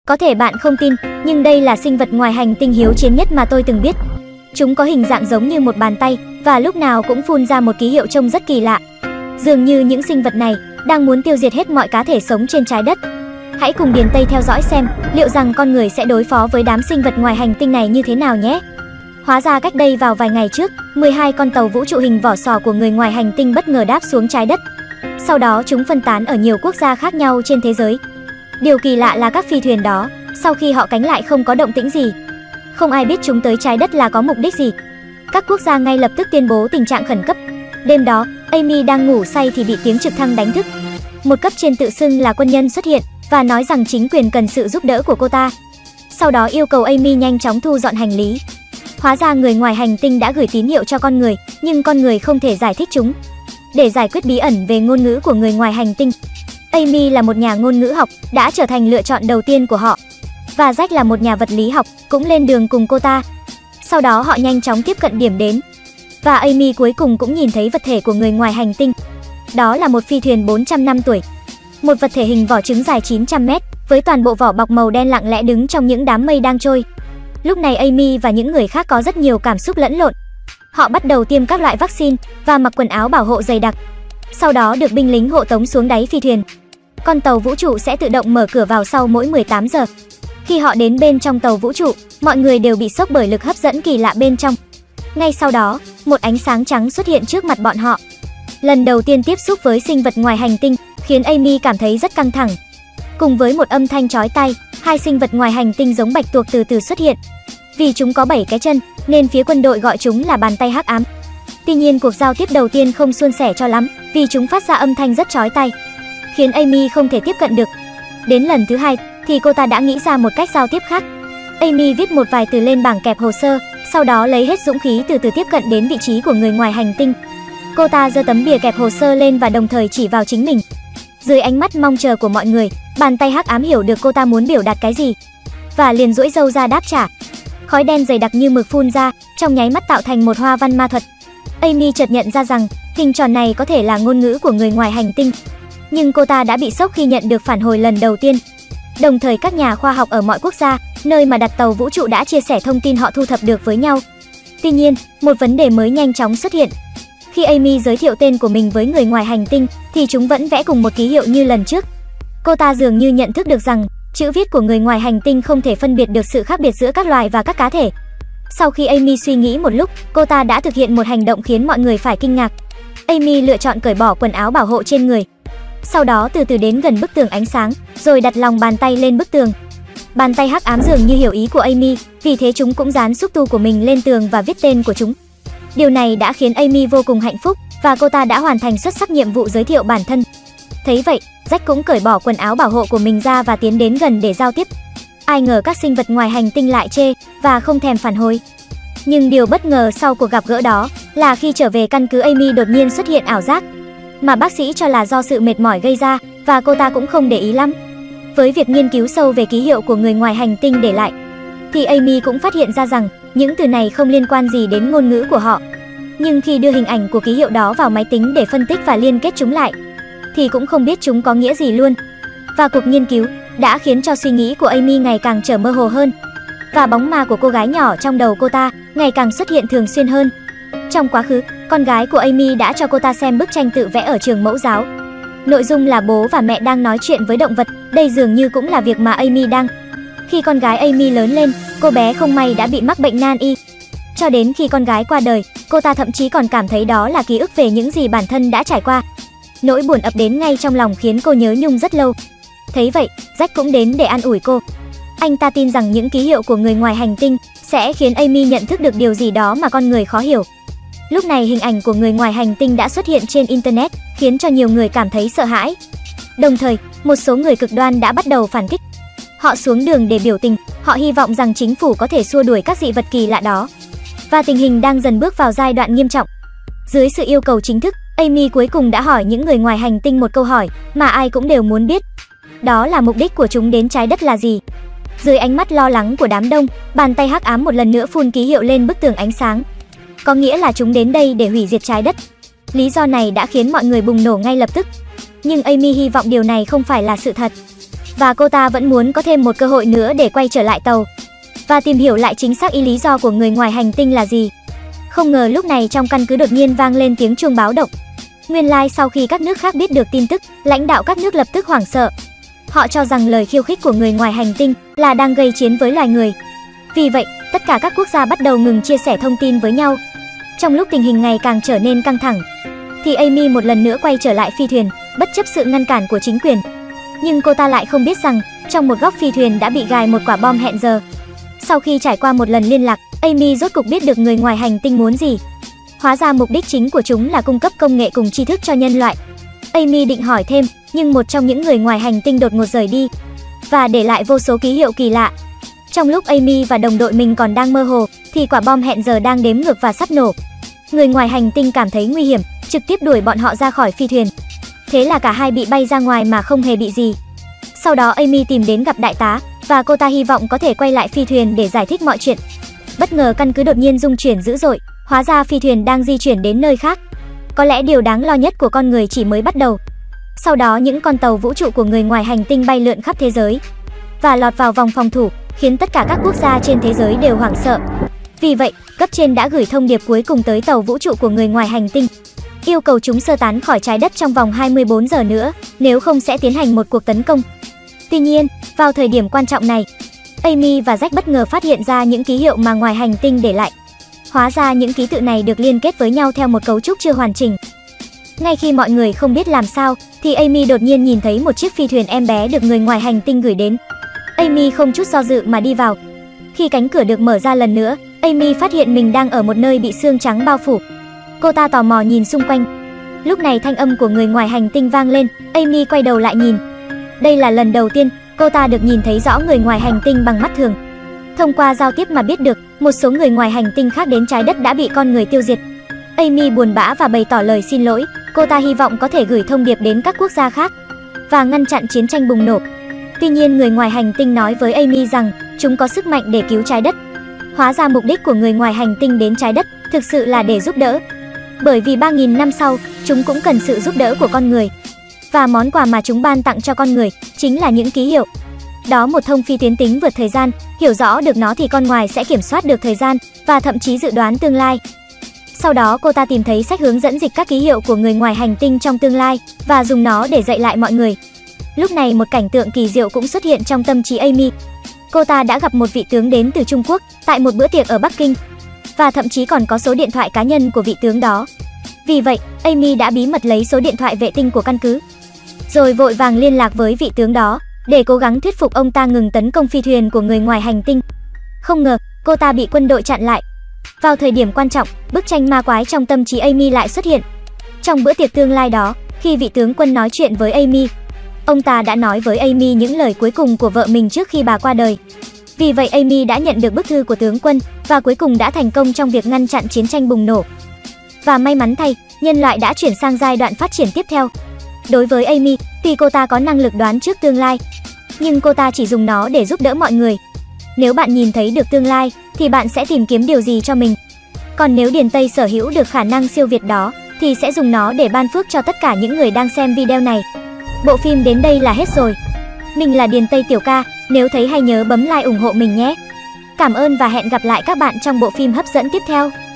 Có thể bạn không tin, nhưng đây là sinh vật ngoài hành tinh hiếu chiến nhất mà tôi từng biết. Chúng có hình dạng giống như một bàn tay và lúc nào cũng phun ra một ký hiệu trông rất kỳ lạ. Dường như những sinh vật này đang muốn tiêu diệt hết mọi cá thể sống trên trái đất. Hãy cùng Điền Tây theo dõi xem liệu rằng con người sẽ đối phó với đám sinh vật ngoài hành tinh này như thế nào nhé. Hóa ra cách đây vào vài ngày trước, 12 con tàu vũ trụ hình vỏ sò của người ngoài hành tinh bất ngờ đáp xuống trái đất. Sau đó chúng phân tán ở nhiều quốc gia khác nhau trên thế giới. Điều kỳ lạ là các phi thuyền đó, sau khi họ cánh lại không có động tĩnh gì. Không ai biết chúng tới trái đất là có mục đích gì. Các quốc gia ngay lập tức tuyên bố tình trạng khẩn cấp. Đêm đó, Amy đang ngủ say thì bị tiếng trực thăng đánh thức. Một cấp trên tự xưng là quân nhân xuất hiện và nói rằng chính quyền cần sự giúp đỡ của cô ta. Sau đó yêu cầu Amy nhanh chóng thu dọn hành lý. Hóa ra người ngoài hành tinh đã gửi tín hiệu cho con người, nhưng con người không thể giải thích chúng. Để giải quyết bí ẩn về ngôn ngữ của người ngoài hành tinh, Amy là một nhà ngôn ngữ học, đã trở thành lựa chọn đầu tiên của họ. Và Jack là một nhà vật lý học, cũng lên đường cùng cô ta. Sau đó họ nhanh chóng tiếp cận điểm đến. Và Amy cuối cùng cũng nhìn thấy vật thể của người ngoài hành tinh. Đó là một phi thuyền 400 năm tuổi. Một vật thể hình vỏ trứng dài 900 mét, với toàn bộ vỏ bọc màu đen lặng lẽ đứng trong những đám mây đang trôi. Lúc này Amy và những người khác có rất nhiều cảm xúc lẫn lộn. Họ bắt đầu tiêm các loại vaccine và mặc quần áo bảo hộ dày đặc. Sau đó được binh lính hộ tống xuống đáy phi thuyền. Con tàu vũ trụ sẽ tự động mở cửa vào sau mỗi 18 giờ. Khi họ đến bên trong tàu vũ trụ, mọi người đều bị sốc bởi lực hấp dẫn kỳ lạ bên trong. Ngay sau đó, một ánh sáng trắng xuất hiện trước mặt bọn họ. Lần đầu tiên tiếp xúc với sinh vật ngoài hành tinh khiến Amy cảm thấy rất căng thẳng. Cùng với một âm thanh chói tai, hai sinh vật ngoài hành tinh giống bạch tuộc từ từ xuất hiện. Vì chúng có 7 cái chân, nên phía quân đội gọi chúng là bàn tay hắc ám. Tuy nhiên cuộc giao tiếp đầu tiên không suôn sẻ cho lắm, vì chúng phát ra âm thanh rất chói tai, khiến Amy không thể tiếp cận được. Đến lần thứ hai thì cô ta đã nghĩ ra một cách giao tiếp khác. Amy viết một vài từ lên bảng kẹp hồ sơ, sau đó lấy hết dũng khí từ từ tiếp cận đến vị trí của người ngoài hành tinh. Cô ta giơ tấm bìa kẹp hồ sơ lên và đồng thời chỉ vào chính mình. Dưới ánh mắt mong chờ của mọi người, bàn tay hắc ám hiểu được cô ta muốn biểu đạt cái gì và liền duỗi râu ra đáp trả. Khói đen dày đặc như mực phun ra, trong nháy mắt tạo thành một hoa văn ma thuật. Amy chợt nhận ra rằng hình tròn này có thể là ngôn ngữ của người ngoài hành tinh. Nhưng cô ta đã bị sốc khi nhận được phản hồi lần đầu tiên. Đồng thời các nhà khoa học ở mọi quốc gia, nơi mà đặt tàu vũ trụ đã chia sẻ thông tin họ thu thập được với nhau. Tuy nhiên, một vấn đề mới nhanh chóng xuất hiện. Khi Amy giới thiệu tên của mình với người ngoài hành tinh, thì chúng vẫn vẽ cùng một ký hiệu như lần trước. Cô ta dường như nhận thức được rằng chữ viết của người ngoài hành tinh không thể phân biệt được sự khác biệt giữa các loài và các cá thể. Sau khi Amy suy nghĩ một lúc, cô ta đã thực hiện một hành động khiến mọi người phải kinh ngạc. Amy lựa chọn cởi bỏ quần áo bảo hộ trên người. Sau đó từ từ đến gần bức tường ánh sáng, rồi đặt lòng bàn tay lên bức tường. Bàn tay hắc ám dường như hiểu ý của Amy, vì thế chúng cũng dán xúc tu của mình lên tường và viết tên của chúng. Điều này đã khiến Amy vô cùng hạnh phúc và cô ta đã hoàn thành xuất sắc nhiệm vụ giới thiệu bản thân. Thấy vậy, Jack cũng cởi bỏ quần áo bảo hộ của mình ra và tiến đến gần để giao tiếp. Ai ngờ các sinh vật ngoài hành tinh lại chê và không thèm phản hồi. Nhưng điều bất ngờ sau cuộc gặp gỡ đó là khi trở về căn cứ, Amy đột nhiên xuất hiện ảo giác mà bác sĩ cho là do sự mệt mỏi gây ra, và cô ta cũng không để ý lắm. Với việc nghiên cứu sâu về ký hiệu của người ngoài hành tinh để lại, thì Amy cũng phát hiện ra rằng những từ này không liên quan gì đến ngôn ngữ của họ. Nhưng khi đưa hình ảnh của ký hiệu đó vào máy tính để phân tích và liên kết chúng lại, thì cũng không biết chúng có nghĩa gì luôn. Và cuộc nghiên cứu đã khiến cho suy nghĩ của Amy ngày càng trở mơ hồ hơn, và bóng ma của cô gái nhỏ trong đầu cô ta ngày càng xuất hiện thường xuyên hơn. Trong quá khứ, con gái của Amy đã cho cô ta xem bức tranh tự vẽ ở trường mẫu giáo. Nội dung là bố và mẹ đang nói chuyện với động vật, đây dường như cũng là việc mà Amy đang. Khi con gái Amy lớn lên, cô bé không may đã bị mắc bệnh nan y. Cho đến khi con gái qua đời, cô ta thậm chí còn cảm thấy đó là ký ức về những gì bản thân đã trải qua. Nỗi buồn ập đến ngay trong lòng khiến cô nhớ nhung rất lâu. Thấy vậy, Jack cũng đến để an ủi cô. Anh ta tin rằng những ký hiệu của người ngoài hành tinh sẽ khiến Amy nhận thức được điều gì đó mà con người khó hiểu. Lúc này hình ảnh của người ngoài hành tinh đã xuất hiện trên Internet, khiến cho nhiều người cảm thấy sợ hãi. Đồng thời, một số người cực đoan đã bắt đầu phản kích. Họ xuống đường để biểu tình, họ hy vọng rằng chính phủ có thể xua đuổi các dị vật kỳ lạ đó. Và tình hình đang dần bước vào giai đoạn nghiêm trọng. Dưới sự yêu cầu chính thức, Amy cuối cùng đã hỏi những người ngoài hành tinh một câu hỏi mà ai cũng đều muốn biết. Đó là mục đích của chúng đến trái đất là gì? Dưới ánh mắt lo lắng của đám đông, bàn tay hắc ám một lần nữa phun ký hiệu lên bức tường ánh sáng. Có nghĩa là chúng đến đây để hủy diệt trái đất. Lý do này đã khiến mọi người bùng nổ ngay lập tức. Nhưng Amy hy vọng điều này không phải là sự thật. và cô ta vẫn muốn có thêm một cơ hội nữa để quay trở lại tàu và tìm hiểu lại chính xác ý lý do của người ngoài hành tinh là gì. Không ngờ lúc này trong căn cứ đột nhiên vang lên tiếng chuông báo động. Nguyên lai sau khi các nước khác biết được tin tức, lãnh đạo các nước lập tức hoảng sợ. Họ cho rằng lời khiêu khích của người ngoài hành tinh là đang gây chiến với loài người. Vì vậy, tất cả các quốc gia bắt đầu ngừng chia sẻ thông tin với nhau. Trong lúc tình hình ngày càng trở nên căng thẳng, thì Amy một lần nữa quay trở lại phi thuyền, bất chấp sự ngăn cản của chính quyền. Nhưng cô ta lại không biết rằng, trong một góc phi thuyền đã bị gài một quả bom hẹn giờ. Sau khi trải qua một lần liên lạc, Amy rốt cục biết được người ngoài hành tinh muốn gì. Hóa ra mục đích chính của chúng là cung cấp công nghệ cùng tri thức cho nhân loại. Amy định hỏi thêm, nhưng một trong những người ngoài hành tinh đột ngột rời đi và để lại vô số ký hiệu kỳ lạ. Trong lúc Amy và đồng đội mình còn đang mơ hồ, thì quả bom hẹn giờ đang đếm ngược và sắp nổ. Người ngoài hành tinh cảm thấy nguy hiểm, trực tiếp đuổi bọn họ ra khỏi phi thuyền. Thế là cả hai bị bay ra ngoài mà không hề bị gì. Sau đó Amy tìm đến gặp đại tá, và cô ta hy vọng có thể quay lại phi thuyền để giải thích mọi chuyện. Bất ngờ căn cứ đột nhiên rung chuyển dữ dội, hóa ra phi thuyền đang di chuyển đến nơi khác. Có lẽ điều đáng lo nhất của con người chỉ mới bắt đầu. Sau đó những con tàu vũ trụ của người ngoài hành tinh bay lượn khắp thế giới và lọt vào vòng phòng thủ, khiến tất cả các quốc gia trên thế giới đều hoảng sợ. Vì vậy, cấp trên đã gửi thông điệp cuối cùng tới tàu vũ trụ của người ngoài hành tinh, yêu cầu chúng sơ tán khỏi trái đất trong vòng 24 giờ nữa, nếu không sẽ tiến hành một cuộc tấn công. Tuy nhiên, vào thời điểm quan trọng này, Amy và Jack bất ngờ phát hiện ra những ký hiệu mà ngoài hành tinh để lại. Hóa ra những ký tự này được liên kết với nhau theo một cấu trúc chưa hoàn chỉnh. Ngay khi mọi người không biết làm sao, thì Amy đột nhiên nhìn thấy một chiếc phi thuyền em bé được người ngoài hành tinh gửi đến. Amy không chút do dự mà đi vào. Khi cánh cửa được mở ra lần nữa, Amy phát hiện mình đang ở một nơi bị sương trắng bao phủ. Cô ta tò mò nhìn xung quanh. Lúc này thanh âm của người ngoài hành tinh vang lên, Amy quay đầu lại nhìn. Đây là lần đầu tiên cô ta được nhìn thấy rõ người ngoài hành tinh bằng mắt thường. Thông qua giao tiếp mà biết được, một số người ngoài hành tinh khác đến trái đất đã bị con người tiêu diệt. Amy buồn bã và bày tỏ lời xin lỗi. Cô ta hy vọng có thể gửi thông điệp đến các quốc gia khác và ngăn chặn chiến tranh bùng nổ. Tuy nhiên người ngoài hành tinh nói với Amy rằng chúng có sức mạnh để cứu trái đất. Hóa ra mục đích của người ngoài hành tinh đến trái đất thực sự là để giúp đỡ. Bởi vì 3.000 năm sau, chúng cũng cần sự giúp đỡ của con người. Và món quà mà chúng ban tặng cho con người chính là những ký hiệu. Đó một thông phi tuyến tính vượt thời gian, hiểu rõ được nó thì con ngoài sẽ kiểm soát được thời gian và thậm chí dự đoán tương lai. Sau đó cô ta tìm thấy sách hướng dẫn dịch các ký hiệu của người ngoài hành tinh trong tương lai và dùng nó để dạy lại mọi người. Lúc này một cảnh tượng kỳ diệu cũng xuất hiện trong tâm trí Amy. Cô ta đã gặp một vị tướng đến từ Trung Quốc tại một bữa tiệc ở Bắc Kinh và thậm chí còn có số điện thoại cá nhân của vị tướng đó. Vì vậy, Amy đã bí mật lấy số điện thoại vệ tinh của căn cứ, rồi vội vàng liên lạc với vị tướng đó để cố gắng thuyết phục ông ta ngừng tấn công phi thuyền của người ngoài hành tinh. Không ngờ, cô ta bị quân đội chặn lại. Vào thời điểm quan trọng, bức tranh ma quái trong tâm trí Amy lại xuất hiện. Trong bữa tiệc tương lai đó, khi vị tướng quân nói chuyện với Amy, ông ta đã nói với Amy những lời cuối cùng của vợ mình trước khi bà qua đời. Vì vậy Amy đã nhận được bức thư của tướng quân và cuối cùng đã thành công trong việc ngăn chặn chiến tranh bùng nổ. Và may mắn thay, nhân loại đã chuyển sang giai đoạn phát triển tiếp theo. Đối với Amy, tuy cô ta có năng lực đoán trước tương lai, nhưng cô ta chỉ dùng nó để giúp đỡ mọi người. Nếu bạn nhìn thấy được tương lai, thì bạn sẽ tìm kiếm điều gì cho mình. Còn nếu Điền Tây sở hữu được khả năng siêu việt đó, thì sẽ dùng nó để ban phước cho tất cả những người đang xem video này. Bộ phim đến đây là hết rồi. Mình là Điền Tây Tiểu Ca, nếu thấy hay nhớ bấm like ủng hộ mình nhé. Cảm ơn và hẹn gặp lại các bạn trong bộ phim hấp dẫn tiếp theo.